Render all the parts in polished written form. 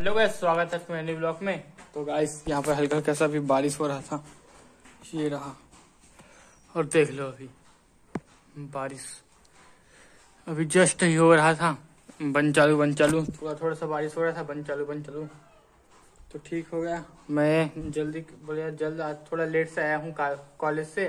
Hello guys, स्वागत है मेरे नए ब्लॉग में। तो गाइस यहाँ पर हल्का हल्का सा भी बारिश हो रहा था, ये रहा। और देख लो अभी बारिश अभी जस्ट ही हो रहा था, बंद चालू थोड़ा थोड़ा सा बारिश हो रहा था, बंद चालू। तो ठीक हो गया। मैं जल्द आज थोड़ा लेट से आया हूँ कॉलेज से,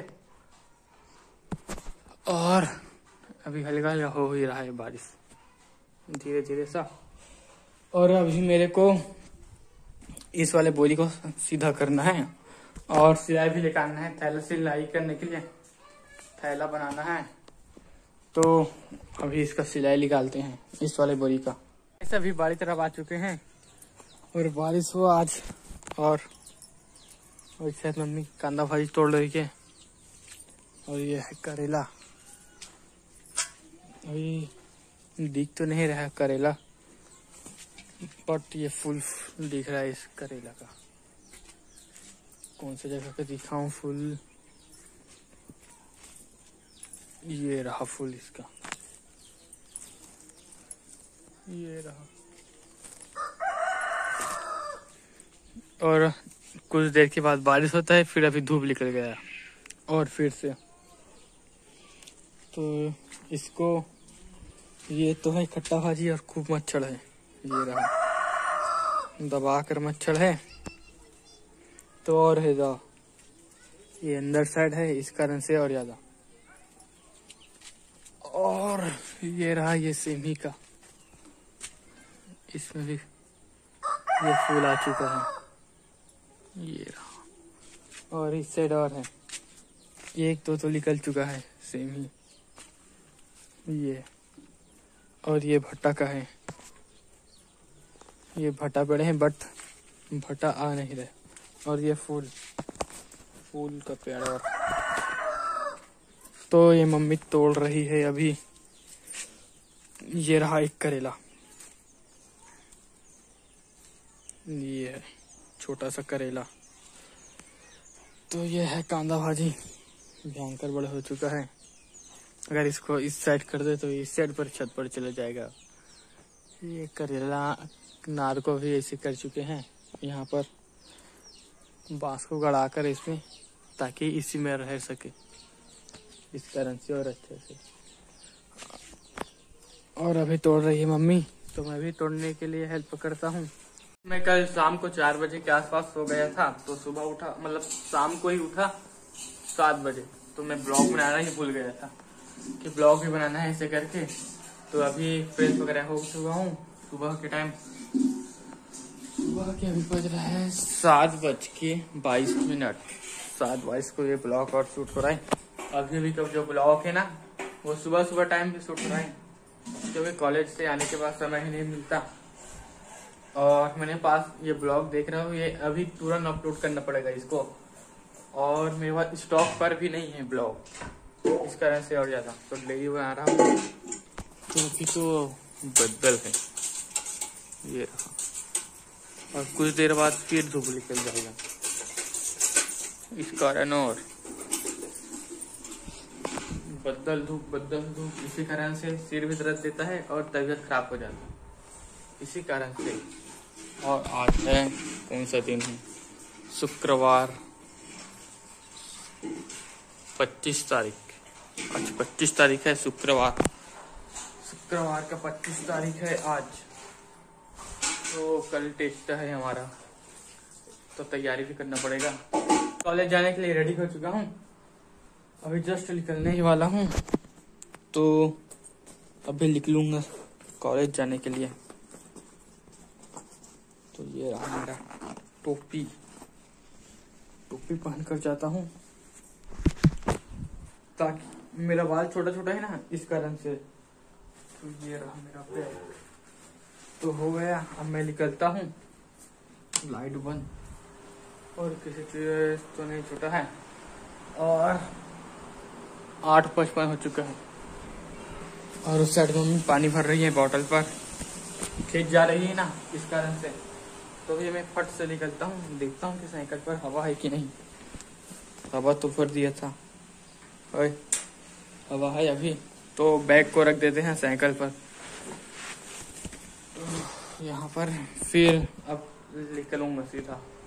और अभी हल्का हल्का हो ही रहा है बारिश धीरे धीरे सा। और अभी मेरे को इस वाले बोरी को सीधा करना है और सिलाई भी लेकर आना है, थैला सिलाई करने के लिए थैला बनाना है। तो अभी इसका सिलाई निकालते हैं इस वाले बोरी का। ऐसे अभी बारी तरफ आ चुके हैं और बारिश हुआ आज। और शायद मम्मी कांदा भाजी तोड़ रही है। और ये है करेला, अभी दिख तो नहीं रहा करेला, बट ये फुल दिख रहा है इस करेला का। कौन सी जगह पे दिखाऊं फुल, ये रहा फुल इसका, ये रहा। और कुछ देर के बाद बारिश होता है, फिर अभी धूप निकल गया और फिर से। तो इसको, ये तो है खट्टा भाजी और खूब मच्छर है, ये रहा दबा कर मच्छर है। तो और है जा, ये अंदर साइड है इस कारण से और ज्यादा। और ये रहा ये सेमी का, इसमें भी ये फूल आ चुका है, ये रहा। और इस साइड और है, एक दो तो निकल चुका है सेमी ये। और ये भट्टा का है, ये भट्टा बड़े हैं बट भट्टा आ नहीं रहे। और ये फूल का पेड़। और तो ये मम्मी तोड़ रही है अभी। ये रहा एक करेला, ये है छोटा सा करेला। तो ये है कांदा भाजी, भयंकर बड़ा हो चुका है। अगर इसको इस साइड कर दे तो इस साइड पर छत पर चला जाएगा। ये करेला नार को भी ऐसे कर चुके हैं, यहाँ पर बांस को गड़ा कर इसमें, ताकि इसी में रह सके इस कारण से और अच्छे से। और अभी तोड़ रही है मम्मी, तो मैं भी तोड़ने के लिए हेल्प करता हूँ। मैं कल शाम को 4 बजे के आसपास सो गया था, तो सुबह उठा, मतलब शाम को ही उठा 7 बजे। तो मैं ब्लॉग बनाना ही भूल गया था कि ब्लॉग भी बनाना है ऐसे करके। तो अभी फ्रेश वगैरह हो चुका हूँ सुबह के टाइम। सुबह के अभी बज रहा है 7:22। 7:22 को ये ब्लॉग और शूट हो रहा है। अभी तो जो ब्लॉग है ना, वो सुबह टाइम पे शूट हो रहा है, क्योंकि कॉलेज से आने के बाद समय ही नहीं मिलता। और मेरे पास ये ब्लॉग देख रहा हूँ, ये अभी तुरंत अपलोड करना पड़ेगा इसको। और मेरे पास स्टॉक पर भी नहीं है ब्लॉग, इस कारण से और ज्यादा तो डेली बना रहा हूँ। क्योंकि तो बदल है, ये रहा। और कुछ देर बाद फिर धूप निकल जाएगा इस कारण। और बदल धूप इसी कारण से सिर भी दर्द देता है और तबीयत खराब हो जाता है इसी कारण से। और आज है कौन सा दिन है, शुक्रवार 25 तारीख। आज 25 तारीख है, शुक्रवार का 25 तारीख है आज। तो कल टेस्ट है हमारा, तो तैयारी भी करना पड़ेगा। कॉलेज जाने के लिए रेडी हो चुका हूँ, अभी जस्ट निकलने ही वाला हूँ। तो अभी निकलूंगा कॉलेज जाने के लिए। तो ये रहा मेरा टोपी पहनकर जाता हूँ, ताकि मेरा बाल छोटा है ना, इस कारण से। तो ये रहा मेरा बैग, तो हो गया। अब मैं निकलता हूँ, लाइट बंद, और किसी चीज तो नहीं छूटा है। और 8:55 हो चुका है। और उस साइड मम्मी पानी भर रही है बॉटल पर, खेत जा रही है ना, इस कारण से। तो भी मैं फट से निकलता हूँ, देखता हूँ कि साइकिल पर हवा है कि नहीं। हवा तो भर दिया था, हवा है अभी। तो बैग को रख देते हैं साइकिल पर। यहाँ पर फिर अब निकलूंगा सीधा।